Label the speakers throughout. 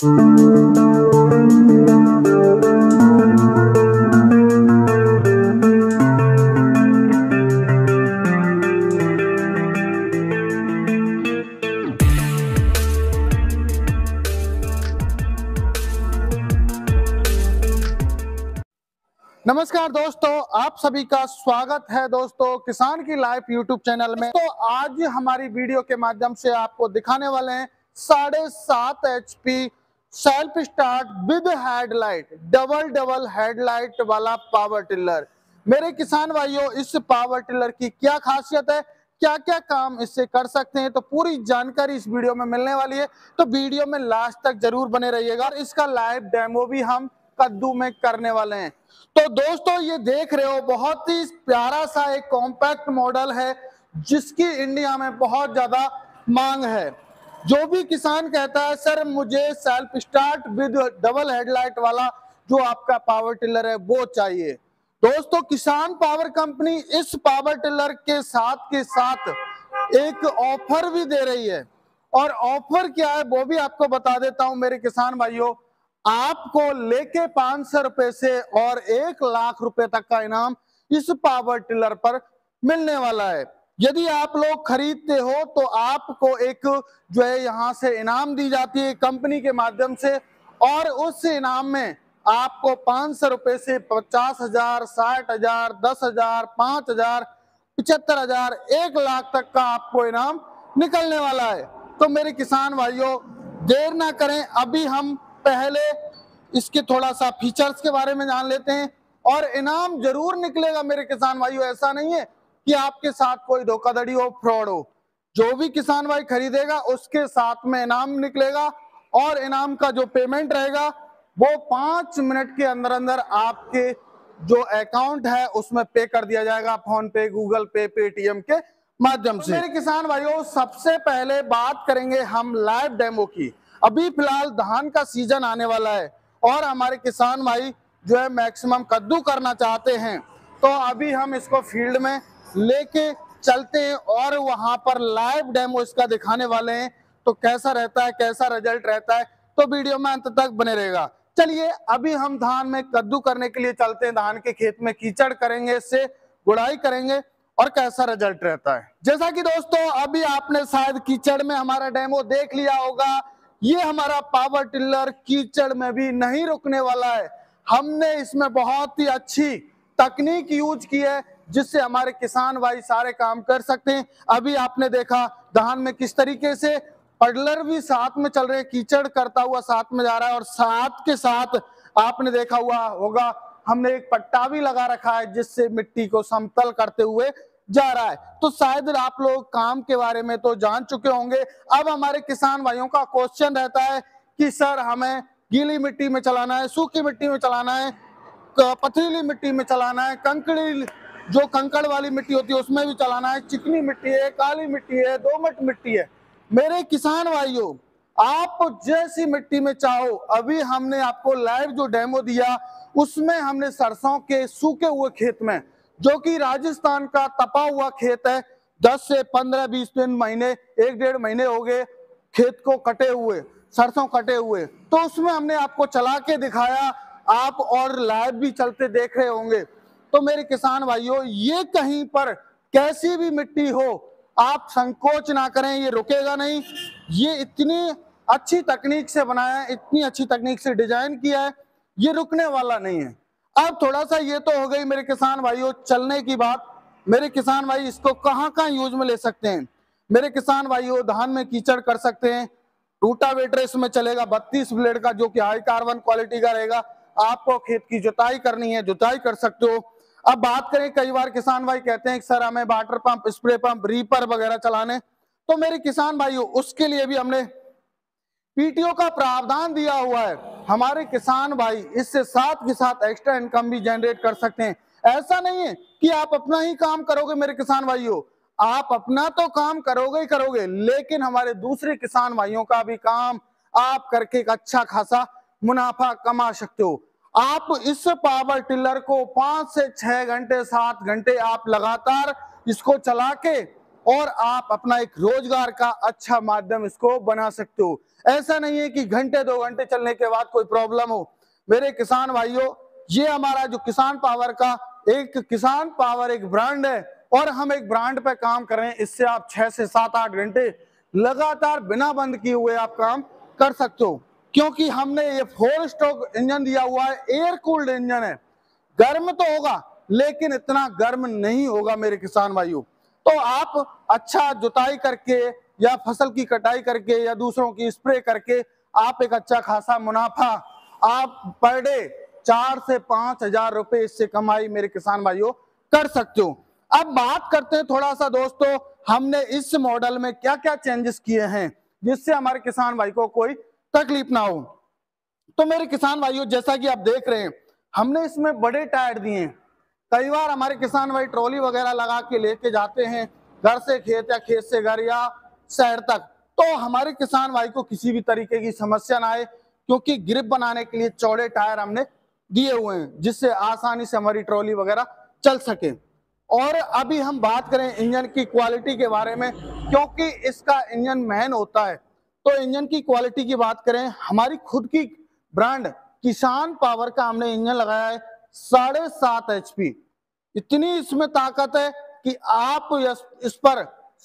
Speaker 1: नमस्कार दोस्तों, आप सभी का स्वागत है दोस्तों किसान की लाइफ यूट्यूब चैनल में। तो आज हमारी वीडियो के माध्यम से आपको दिखाने वाले हैं 7.5 HP self start with headlight double headlight वाला पावर टिलर। मेरे किसान भाइयों, इस पावर टिलर की क्या खासियत है, क्या क्या काम इससे कर सकते हैं, तो पूरी जानकारी इस वीडियो में मिलने वाली है। तो वीडियो में लास्ट तक जरूर बने रहिएगा और इसका लाइव डेमो भी हम कद्दू में करने वाले हैं। तो दोस्तों, ये देख रहे हो, बहुत ही प्यारा सा एक कॉम्पैक्ट मॉडल है जिसकी इंडिया में बहुत ज्यादा मांग है। जो भी किसान कहता है सर मुझे self start with double headlight वाला जो आपका पावर टिलर है वो चाहिए, दोस्तों किसान पावर कंपनी इस पावर टिलर के साथ एक ऑफर भी दे रही है। और ऑफर क्या है वो भी आपको बता देता हूं मेरे किसान भाइयों। आपको लेके 500 रुपए से और 1 लाख रुपए तक का इनाम इस पावर टिलर पर मिलने वाला है। यदि आप लोग खरीदते हो तो आपको एक जो है यहाँ से इनाम दी जाती है कंपनी के माध्यम से, और उस इनाम में आपको 500 रुपए से 50,000, 60,000, 10,000, 5,000, 75,000, 1 लाख तक का आपको इनाम निकलने वाला है। तो मेरे किसान भाइयों, देर ना करें, अभी हम पहले इसके थोड़ा सा फीचर्स के बारे में जान लेते हैं और इनाम जरूर निकलेगा मेरे किसान भाइयों। ऐसा नहीं है कि आपके साथ कोई धोखाधड़ी हो, फ्रॉड हो। जो भी किसान भाई खरीदेगा उसके साथ में इनाम निकलेगा और इनाम का जो पेमेंट रहेगा वो 5 मिनट के अंदर अंदर आपके जो अकाउंट है उसमें पे कर दिया जाएगा, फोन पे, गूगल पे, पेटीएम के माध्यम से। मेरे किसान भाइयों, सबसे पहले बात करेंगे हम लाइव डेमो की। अभी फिलहाल धान का सीजन आने वाला है और हमारे किसान भाई जो है मैक्सिमम कद्दू करना चाहते हैं, तो अभी हम इसको फील्ड में लेके चलते हैं और वहां पर लाइव डेमो इसका दिखाने वाले हैं। तो कैसा रहता है, कैसा रिजल्ट रहता है, तो वीडियो में अंत तक बने रहेगा। चलिए अभी हम धान में कद्दू करने के लिए चलते हैं। धान के खेत में कीचड़ करेंगे, इससे गुड़ाई करेंगे और कैसा रिजल्ट रहता है। जैसा कि दोस्तों अभी आपने शायद कीचड़ में हमारा डेमो देख लिया होगा। ये हमारा पावर टिलर कीचड़ में भी नहीं रुकने वाला है। हमने इसमें बहुत ही अच्छी तकनीक यूज की है जिससे हमारे किसान भाई सारे काम कर सकते हैं। अभी आपने देखा धान में किस तरीके से पडलर भी साथ में चल रहे हैं, कीचड़ करता हुआ साथ में जा रहा है, और साथ के साथ आपने देखा हुआ होगा हमने एक पट्टा भी लगा रखा है जिससे मिट्टी को समतल करते हुए जा रहा है। तो शायद आप लोग काम के बारे में तो जान चुके होंगे। अब हमारे किसान भाइयों का क्वेश्चन रहता है कि सर हमें गीली मिट्टी में चलाना है, सूखी मिट्टी में चलाना है, पथरीली मिट्टी में चलाना है, कंकड़ी जो कंकड़ वाली मिट्टी होती है उसमें भी चलाना है, चिकनी मिट्टी है, काली मिट्टी है, दोमट मिट्टी है। मेरे किसान भाइयों, आप जैसी मिट्टी में चाहो, अभी हमने आपको लाइव जो डेमो दिया उसमें हमने सरसों के सूखे हुए खेत में, जो कि राजस्थान का तपा हुआ खेत है, 10 से 15, 20 दिन, महीने, 1-1.5 महीने हो गए खेत को कटे हुए, सरसों कटे हुए, तो उसमें हमने आपको चला के दिखाया, आप और लाइव भी चलते देख रहे होंगे। तो मेरे किसान भाइयों, ये कहीं पर कैसी भी मिट्टी हो आप संकोच ना करें, ये रुकेगा नहीं। ये इतनी अच्छी तकनीक से बनाया है, इतनी अच्छी तकनीक से डिजाइन किया है, ये रुकने वाला नहीं है। अब थोड़ा सा ये तो हो गई मेरे किसान भाइयों चलने की बात। मेरे किसान भाई इसको कहाँ कहाँ यूज में ले सकते हैं। मेरे किसान भाइयों, धान में कीचड़ कर सकते हैं, रूटावेटर इसमें चलेगा 32 ब्लेड का जो कि हाई कार्बन क्वालिटी का रहेगा। आपको खेत की जुताई करनी है, जुताई कर सकते हो। अब बात करें, कई बार किसान भाई कहते हैं कि सर हमें water pump, spray pump, reaper वगैरह चलाने, तो मेरे किसान भाइयों उसके लिए भी हमने पीटीओ का प्रावधान दिया हुआ है। हमारे किसान भाई इससे साथ के साथ एक्स्ट्रा इनकम भी जनरेट कर सकते हैं। ऐसा नहीं है कि आप अपना ही काम करोगे मेरे किसान भाइयों, आप अपना तो काम करोगे ही करोगे, लेकिन हमारे दूसरे किसान भाइयों का भी काम आप करके एक अच्छा खासा मुनाफा कमा सकते हो। आप इस पावर टिलर को 5 से 6 घंटे, 7 घंटे आप लगातार इसको चला के और आप अपना एक रोजगार का अच्छा माध्यम इसको बना सकते हो। ऐसा नहीं है कि घंटे 2 घंटे चलने के बाद कोई प्रॉब्लम हो। मेरे किसान भाइयों, ये हमारा जो किसान पावर का किसान पावर एक ब्रांड है और हम एक ब्रांड पे काम कर रहे हैं। इससे आप 6 से 7-8 घंटे लगातार बिना बंद किए हुए आप काम कर सकते हो, क्योंकि हमने ये 4 स्ट्रोक इंजन दिया हुआ है। एयर कूल्ड इंजन है, गर्म तो होगा लेकिन इतना गर्म नहीं होगा मेरे किसान भाइयों। तो आप अच्छा जुताई करके या फसल की कटाई करके या दूसरों की स्प्रे करके आप एक अच्छा खासा मुनाफा आप पर डे 4 से 5 हजार रुपए इससे कमाई मेरे किसान भाइयों कर सकते हो। अब बात करते हैं थोड़ा सा दोस्तों, हमने इस मॉडल में क्या क्या चेंजेस किए हैं जिससे हमारे किसान भाई को कोई तकलीफ ना हो। तो मेरे किसान भाइयों, जैसा कि आप देख रहे हैं, हमने इसमें बड़े टायर दिए हैं। कई बार हमारे किसान भाई ट्रॉली वगैरह लगा के लेके जाते हैं घर से खेत या खेत से घर या शहर तक, तो हमारे किसान भाई को किसी भी तरीके की समस्या ना आए, क्योंकि ग्रिप बनाने के लिए चौड़े टायर हमने दिए हुए हैं जिससे आसानी से हमारी ट्रॉली वगैरह चल सके। और अभी हम बात करें इंजन की क्वालिटी के बारे में, क्योंकि इसका इंजन मैन होता है, तो इंजन की क्वालिटी की बात करें, हमारी खुद की ब्रांड किसान पावर का हमने इंजन लगाया है 7.5 HP। इतनी इसमें ताकत है कि आप इस पर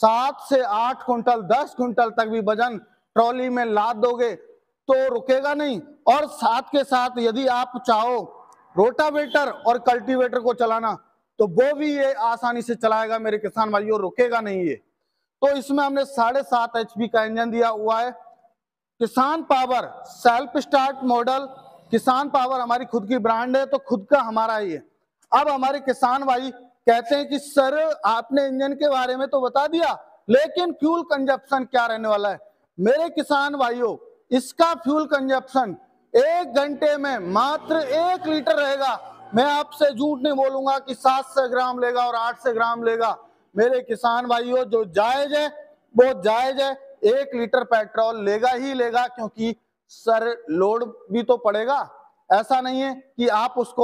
Speaker 1: 7 से 8 क्विंटल 10 क्विंटल तक भी वजन ट्रॉली में लाद दोगे तो रुकेगा नहीं। और साथ के साथ यदि आप चाहो रोटावेटर और कल्टीवेटर को चलाना तो वो भी ये आसानी से चलाएगा मेरे किसान भाइयों, रुकेगा नहीं ये। तो इसमें हमने 7.5 HP का इंजन दिया हुआ है। Kisan power self start model, Kisan power हमारी खुद की ब्रांड है तो खुद का हमारा ही है। अब हमारे किसान भाई कहते हैं कि सर आपने इंजन के बारे में तो बता दिया, लेकिन फ्यूल कंजप्शन क्या रहने वाला है। मेरे किसान भाइयों, इसका फ्यूल कंजप्शन 1 घंटे में मात्र 1 लीटर रहेगा। मैं आपसे झूठ नहीं बोलूंगा कि 700 ग्राम लेगा और 800 ग्राम लेगा। मेरे किसान भाइयों, जो जायज है वो जायज है, 1 लीटर पेट्रोल लेगा ही लेगा, क्योंकि सर लोड भी तो पड़ेगा। ऐसा नहीं है कि आप उसको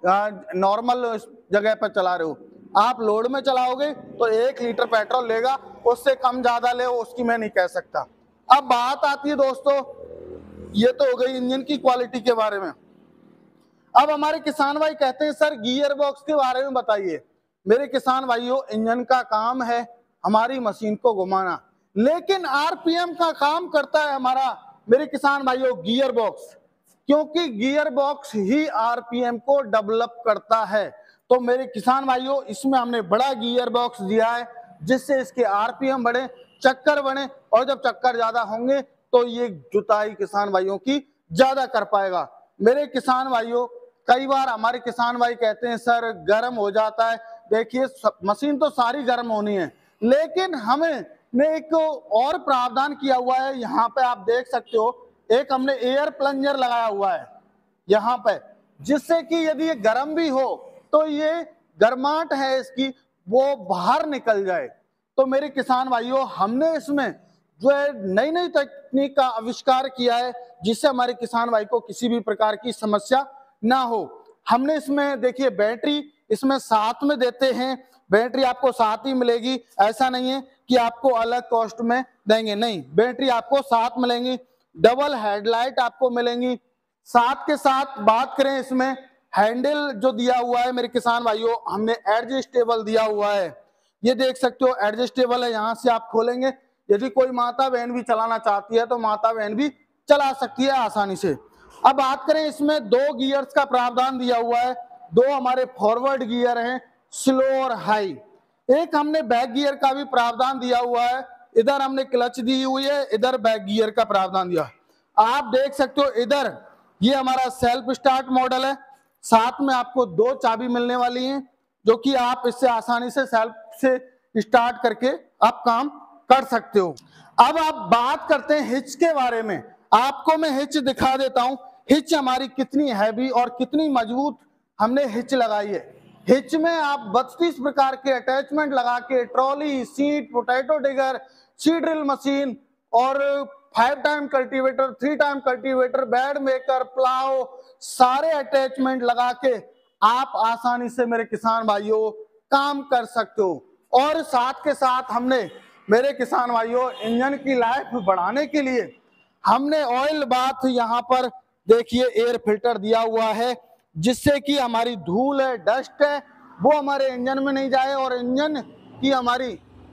Speaker 1: नॉर्मल जगह पर चला रहे हो, आप लोड में चलाओगे तो 1 लीटर पेट्रोल लेगा, उससे कम ज्यादा ले उसकी मैं नहीं कह सकता। अब बात आती है दोस्तों, ये तो हो गई इंजन की क्वालिटी के बारे में। अब हमारे किसान भाई कहते हैं सर गियर बॉक्स के बारे में बताइए। मेरे किसान भाइयों, इंजन का काम है हमारी मशीन को घुमाना, लेकिन आरपीएम का काम करता है हमारा मेरे किसान भाइयों गियर बॉक्स, क्योंकि गियर बॉक्स ही आरपीएम को डेवलप करता है। तो मेरे किसान भाइयों, इसमें हमने बड़ा गियर बॉक्स दिया है जिससे इसके आरपीएम बढ़े, चक्कर बढ़े, और जब चक्कर ज्यादा होंगे तो ये जुताई किसान भाइयों की ज्यादा कर पाएगा। मेरे किसान भाइयों, कई बार हमारे किसान भाई कहते हैं सर गर्म हो जाता है। देखिए मशीन तो सारी गर्म होनी है, लेकिन हमें ने एक और प्रावधान किया हुआ है। यहाँ पे आप देख सकते हो, एक हमने एयर प्लंजर लगाया हुआ है यहाँ पे, जिससे कि यदि ये गर्म भी हो तो ये गर्माहट है इसकी वो बाहर निकल जाए। तो मेरे किसान भाइयों, हमने इसमें जो है नई नई तकनीक का आविष्कार किया है जिससे हमारे किसान भाई को किसी भी प्रकार की समस्या ना हो। हमने इसमें देखिए बैटरी इसमें साथ में देते हैं, बैटरी आपको साथ ही मिलेगी। ऐसा नहीं है कि आपको अलग कॉस्ट में देंगे, नहीं, बैटरी आपको साथ मिलेंगी। डबल हेडलाइट आपको मिलेंगी। साथ के साथ बात करें, इसमें हैंडल जो दिया हुआ है मेरे किसान भाइयों, हमने एडजस्टेबल दिया हुआ है। ये देख सकते हो एडजस्टेबल है, यहाँ से आप खोलेंगे। यदि कोई माता बहन भी चलाना चाहती है तो माता बहन भी चला सकती है आसानी से। अब बात करें, इसमें 2 गियर्स का प्रावधान दिया हुआ है। 2 हमारे फॉरवर्ड गियर हैं, स्लो और हाई। एक हमने बैक गियर का भी प्रावधान दिया हुआ है। इधर हमने क्लच दी हुई है, इधर बैक गियर का प्रावधान दिया। आप देख सकते हो इधर ये हमारा सेल्फ स्टार्ट मॉडल है। साथ में आपको 2 चाबी मिलने वाली हैं, जो कि आप इससे आसानी से सेल्फ से स्टार्ट करके आप काम कर सकते हो। अब आप बात करते हैं हिच के बारे में। आपको मैं हिच दिखा देता हूं, हिच हमारी कितनी हैवी और कितनी मजबूत हमने हिच लगाई है। हिच में आप 32 प्रकार के अटैचमेंट लगा के trolley, seat, potato digger, seed drill machine और 5 time cultivator, 3 time cultivator, bed maker, plough, सारे अटैचमेंट लगा के आप आसानी से मेरे किसान भाइयों काम कर सकते हो। और साथ के साथ हमने मेरे किसान भाइयों इंजन की लाइफ बढ़ाने के लिए हमने ऑयल बाथ यहाँ पर देखिए एयर फिल्टर दिया हुआ है, जिससे कि हमारी धूल है, डस्ट है, वो हमारे इंजन में नहीं जाए और इंजन की हमारी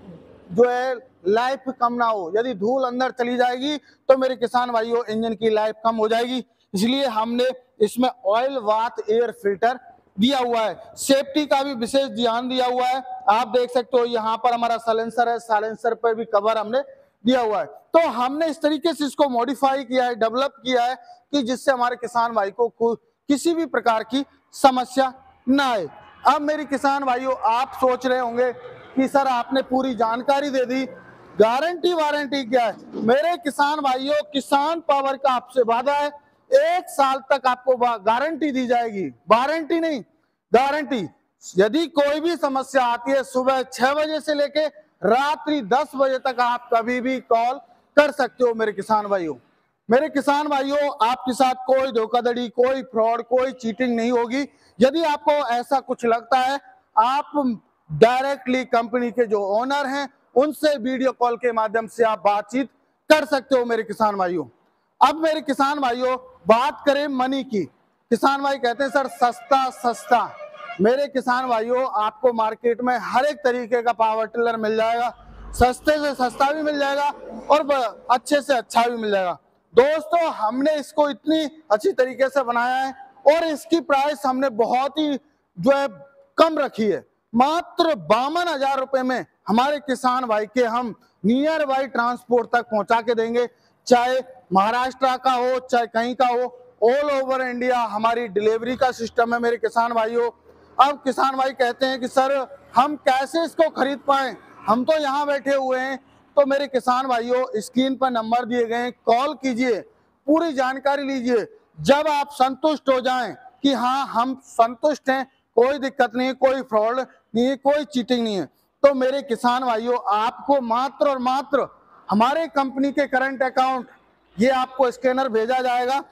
Speaker 1: जो है लाइफ कम ना हो। यदि धूल अंदर चली जाएगी तो मेरे किसान भाइयों इंजन की लाइफ कम हो जाएगी, इसलिए हमने इसमें ऑयल बाथ एयर फिल्टर दिया हुआ है। सेफ्टी का भी विशेष ध्यान दिया हुआ है। आप देख सकते हो यहाँ पर हमारा साइलेंसर है, साइलेंसर पर भी कवर हमने दिया हुआ है। तो हमने इस तरीके से इसको मॉडिफाई किया है, डेवलप किया है कि जिससे हमारे किसान भाई को किसी भी प्रकार की समस्या ना आए। अब मेरे किसान भाइयों आप सोच रहे होंगे कि सर आपने पूरी जानकारी दे दी, गारंटी वारंटी क्या है? मेरे किसान भाइयों किसान पावर का आपसे वादा है, 1 साल तक आपको गारंटी दी जाएगी, वारंटी नहीं गारंटी। यदि कोई भी समस्या आती है सुबह 6 बजे से लेके रात्रि 10 बजे तक आप कभी भी कॉल कर सकते हो। मेरे किसान भाइयों, मेरे किसान भाइयों आपके साथ कोई धोखाधड़ी, कोई फ्रॉड, कोई चीटिंग नहीं होगी। यदि आपको ऐसा कुछ लगता है आप डायरेक्टली कंपनी के जो ओनर हैं उनसे वीडियो कॉल के माध्यम से आप बातचीत कर सकते हो। मेरे किसान भाइयों, अब मेरे किसान भाइयों बात करें मनी की। किसान भाई कहते हैं सर सस्ता सस्ता। मेरे किसान भाइयों आपको मार्केट में हर एक तरीके का पावर टिलर मिल जाएगा, सस्ते से सस्ता भी मिल जाएगा और अच्छे से अच्छा भी मिल जाएगा। दोस्तों हमने इसको इतनी अच्छी तरीके से बनाया है और इसकी प्राइस हमने बहुत ही जो है कम रखी है, मात्र 52,000 रुपए में हमारे किसान भाई के हम नियर बाई ट्रांसपोर्ट तक पहुंचा के देंगे। चाहे महाराष्ट्र का हो चाहे कहीं का हो, ऑल ओवर इंडिया हमारी डिलीवरी का सिस्टम है। मेरे किसान भाइयों, अब किसान भाई कहते हैं कि सर हम कैसे इसको खरीद पाए, हम तो यहाँ बैठे हुए हैं। तो मेरे किसान भाइयों स्क्रीन पर नंबर दिए गए हैं, कॉल कीजिए, पूरी जानकारी लीजिए। जब आप संतुष्ट हो जाएं कि हाँ हम संतुष्ट हैं, कोई दिक्कत नहीं है, कोई फ्रॉड नहीं है, कोई चीटिंग नहीं है, तो मेरे किसान भाइयों आपको मात्र और मात्र हमारे कंपनी के करंट अकाउंट ये आपको स्कैनर भेजा जाएगा।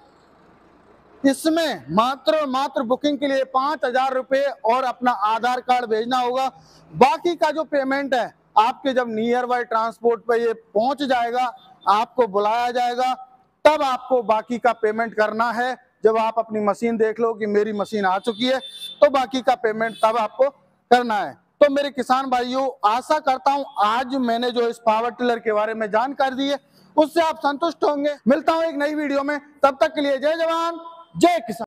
Speaker 1: इसमें मात्र और मात्र बुकिंग के लिए 5,000 रुपए और अपना आधार कार्ड भेजना होगा। बाकी का जो पेमेंट है आपके जब नियर बाय ट्रांसपोर्ट पे ये पहुंच जाएगा, आपको बुलाया जाएगा, तब आपको बाकी का पेमेंट करना है। जब आप अपनी मशीन देख लो कि मेरी मशीन आ चुकी है तो बाकी का पेमेंट तब आपको करना है। तो मेरे किसान भाइयों आशा करता हूं आज मैंने जो इस पावर टिलर के बारे में जानकारी दी है उससे आप संतुष्ट होंगे। मिलता हूं एक नई वीडियो में, तब तक के लिए जय जवान जय किसान।